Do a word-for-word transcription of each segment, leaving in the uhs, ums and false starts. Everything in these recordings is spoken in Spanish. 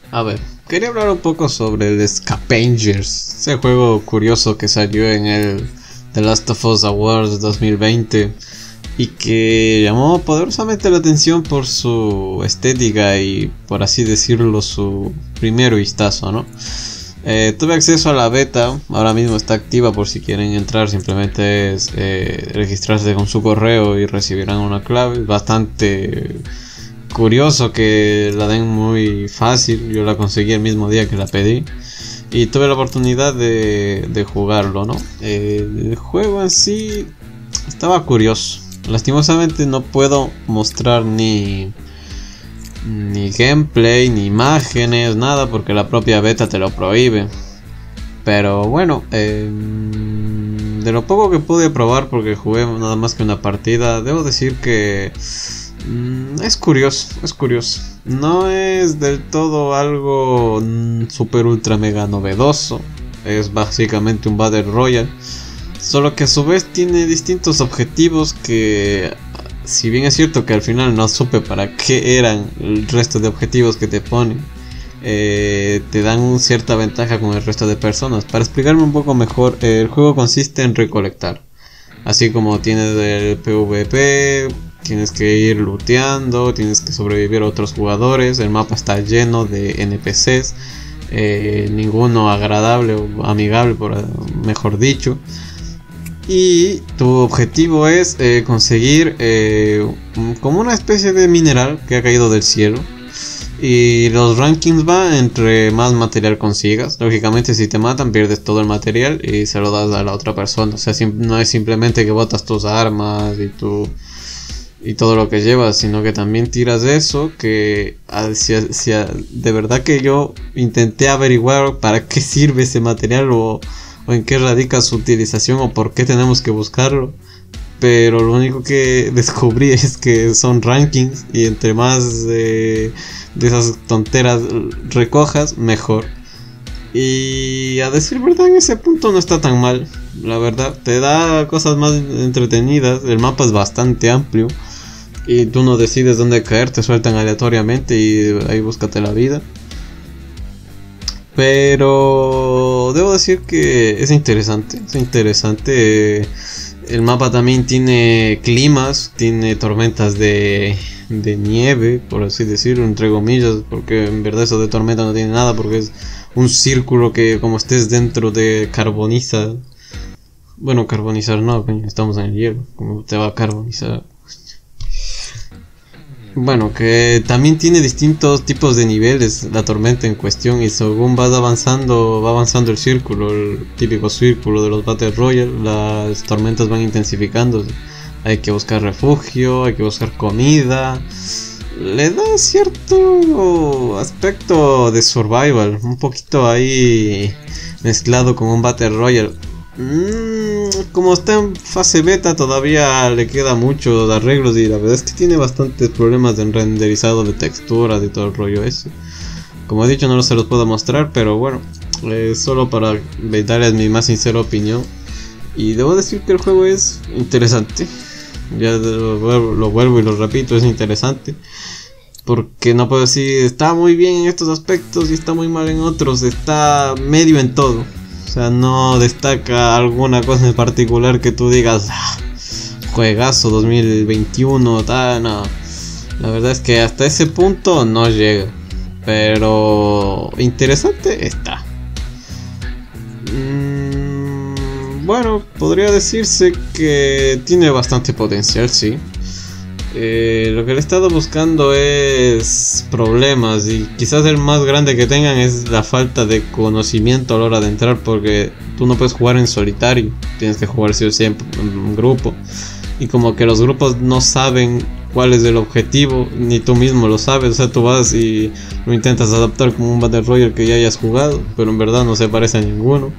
A ver, quería hablar un poco sobre el Scavengers, ese juego curioso que salió en el The Last of Us Awards dos mil veinte y que llamó poderosamente la atención por su estética y, por así decirlo, su primer vistazo, ¿no? Eh, tuve acceso a la beta, ahora mismo está activa por si quieren entrar, simplemente es eh, registrarse con su correo y recibirán una clave. Bastante curioso que la den muy fácil, yo la conseguí el mismo día que la pedí y tuve la oportunidad de, de jugarlo, ¿no? Eh, el juego en sí estaba curioso, lastimosamente no puedo mostrar ni... ni gameplay, ni imágenes, nada, porque la propia beta te lo prohíbe. Pero bueno, eh, de lo poco que pude probar, porque jugué nada más que una partida, debo decir que mm, es curioso, es curioso. No es del todo algo mm, super ultra mega novedoso. Es básicamente un Battle Royale, solo que a su vez tiene distintos objetivos que... si bien es cierto que al final no supe para qué eran el resto de objetivos que te ponen, eh, te dan una cierta ventaja con el resto de personas. Para explicarme un poco mejor, eh, el juego consiste en recolectar. Así como tienes el PvP, tienes que ir looteando, tienes que sobrevivir a otros jugadores. El mapa está lleno de N P Cs, eh, ninguno agradable o amigable, por mejor dicho. Y tu objetivo es eh, conseguir eh, como una especie de mineral que ha caído del cielo. Y los rankings van entre más material consigas. Lógicamente si te matan pierdes todo el material y se lo das a la otra persona. O sea, no es simplemente que botas tus armas y tu... y todo lo que llevas, sino que también tiras eso. Que si, si, de verdad que yo intenté averiguar para qué sirve ese material o... o en qué radica su utilización o por qué tenemos que buscarlo, pero lo único que descubrí es que son rankings y entre más eh, de esas tonteras recojas, mejor. Y a decir verdad, en ese punto no está tan mal, la verdad, te da cosas más entretenidas. El mapa es bastante amplio y tú no decides dónde caer, te sueltan aleatoriamente y ahí búscate la vida. Pero debo decir que es interesante, es interesante. El mapa también tiene climas, tiene tormentas de, de nieve, por así decirlo, entre comillas, porque en verdad eso de tormenta no tiene nada, porque es un círculo que como estés dentro de carboniza. Bueno, carbonizar no, estamos en el hielo, como te va a carbonizar. Bueno, que también tiene distintos tipos de niveles la tormenta en cuestión, y según vas avanzando, va avanzando el círculo, el típico círculo de los Battle Royale, las tormentas van intensificando. Hay que buscar refugio, hay que buscar comida. Le da cierto aspecto de survival, un poquito ahí mezclado con un Battle Royale. Mm, como está en fase beta todavía le queda mucho de arreglos y la verdad es que tiene bastantes problemas de renderizado de texturas y todo el rollo ese. Como he dicho, no se los puedo mostrar, pero bueno, eh, solo para darles mi más sincera opinión. Y debo decir que el juego es interesante. Ya lo, lo vuelvo y lo repito, es interesante. Porque no puedo decir está muy bien en estos aspectos y está muy mal en otros, está medio en todo. O sea, no destaca alguna cosa en particular que tú digas ah, juegazo dos mil veintiuno, tal, no. La verdad es que hasta ese punto no llega, pero interesante está. Mm, bueno, podría decirse que tiene bastante potencial, sí. Eh, lo que le he estado buscando es problemas, y quizás el más grande que tengan es la falta de conocimiento a la hora de entrar, porque tú no puedes jugar en solitario, tienes que jugar sí o sí en un grupo, y como que los grupos no saben cuál es el objetivo, ni tú mismo lo sabes. O sea, tú vas y lo intentas adaptar como un Battle Royale que ya hayas jugado, pero en verdad no se parece a ninguno.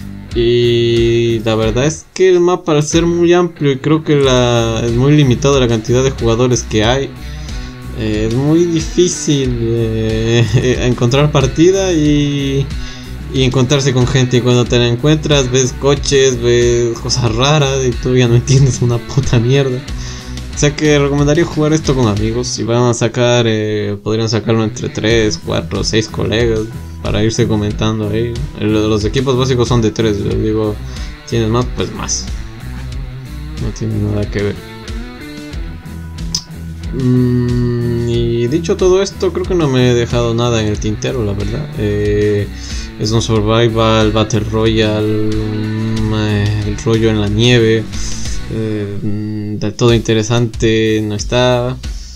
Y la verdad es que el mapa, al ser muy amplio y creo que la, es muy limitado la cantidad de jugadores que hay, eh, es muy difícil eh, encontrar partida y, y encontrarse con gente. Y cuando te la encuentras ves coches, ves cosas raras y tú ya no entiendes una puta mierda. sea que recomendaría jugar esto con amigos. Si van a sacar, eh, podrían sacarlo entre tres, cuatro, seis colegas para irse comentando ahí. Los equipos básicos son de tres, les digo, tienes más, pues más. No tiene nada que ver. Mm, y dicho todo esto, creo que no me he dejado nada en el tintero, la verdad. Eh, es un survival, battle royale, um, eh, el rollo en la nieve. Eh, del todo interesante no está,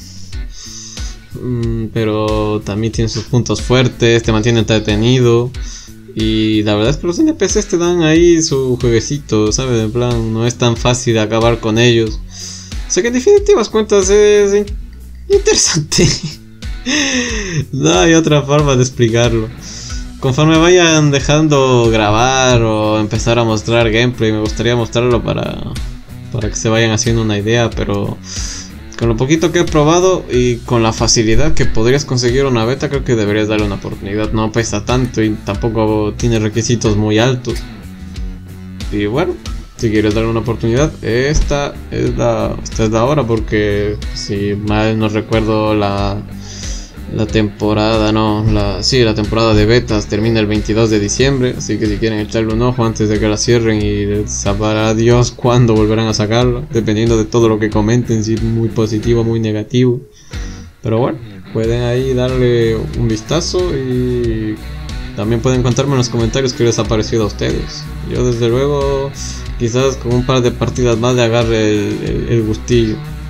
mm, pero también tiene sus puntos fuertes, te mantiene entretenido. Y la verdad es que los N P Cs te dan ahí su jueguecito, ¿sabes? En plan, no es tan fácil acabar con ellos. O sea que en definitivas cuentas es in- interesante. No hay otra forma de explicarlo. Conforme vayan dejando grabar o empezar a mostrar gameplay, me gustaría mostrarlo para, para que se vayan haciendo una idea, pero con lo poquito que he probado y con la facilidad que podrías conseguir una beta, creo que deberías darle una oportunidad. No pesa tanto y tampoco tiene requisitos muy altos. Y bueno, si quieres darle una oportunidad, esta es la, esta es la hora, porque si mal no recuerdo la, la temporada, no, la, sí, la temporada de betas termina el veintidós de diciembre, así que si quieren echarle un ojo antes de que la cierren y sabrá Dios cuándo volverán a sacarlo, dependiendo de todo lo que comenten, si muy positivo, muy negativo. Pero bueno, pueden ahí darle un vistazo y también pueden contarme en los comentarios qué les ha parecido a ustedes. Yo desde luego, quizás con un par de partidas más le agarre el, el, el gustillo.